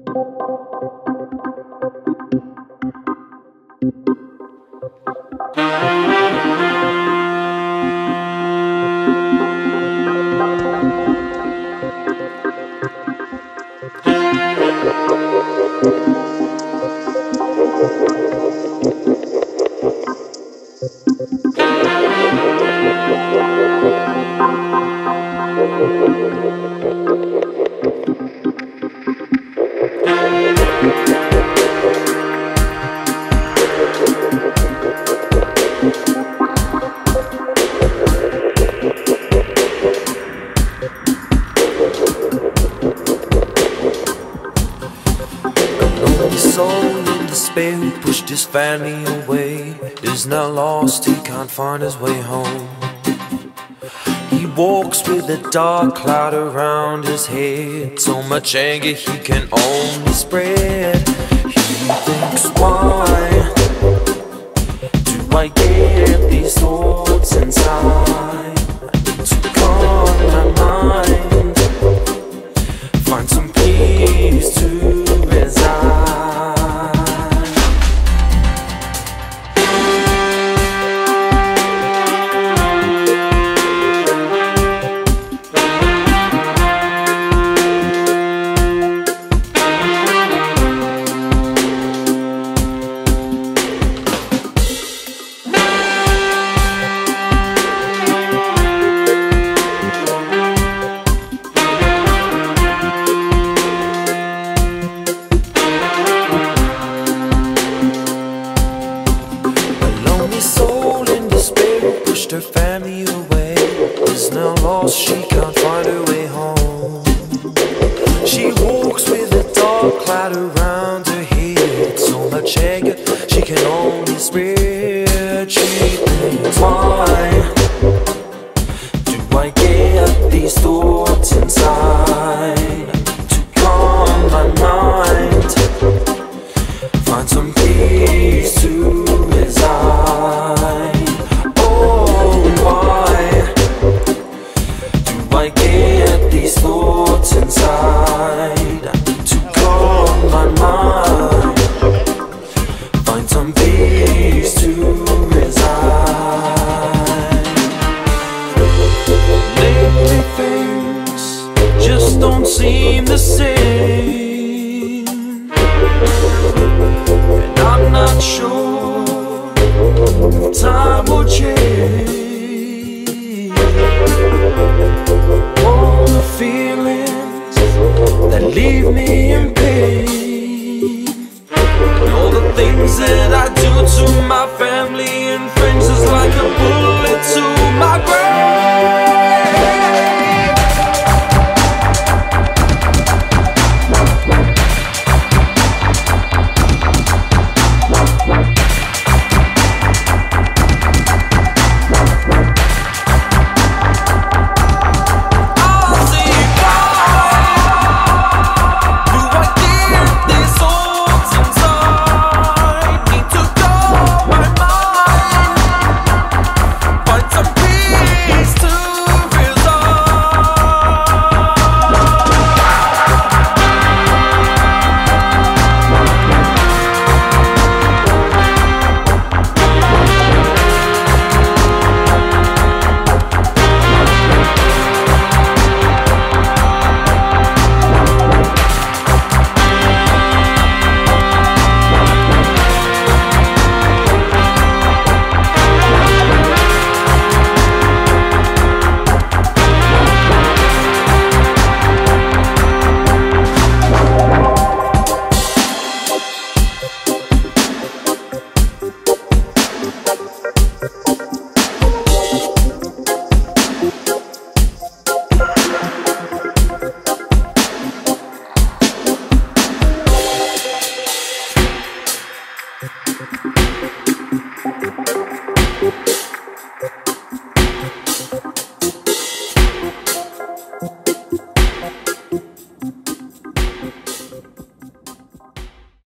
Pushed his family away, is now lost, he can't find his way home. He walks with a dark cloud around his head, so much anger he can only spread. He thinks, why do I get these thoughts inside? I need to calm my mind, find some peace to reside. Her family away, is now lost, she can't find her way home. She walks with a dark cloud around her head, so much anger she can only spread. She thinks, why do I get these thoughts inside? To calm my mind, find some peace to reside. I get these thoughts inside. I need to calm my mind, find some peace to reside. Lately things just don't seem the same, and I'm not sure if time will change. All the feelings that leave me in pain, and all the things that I do to my family and friends is like a bullet to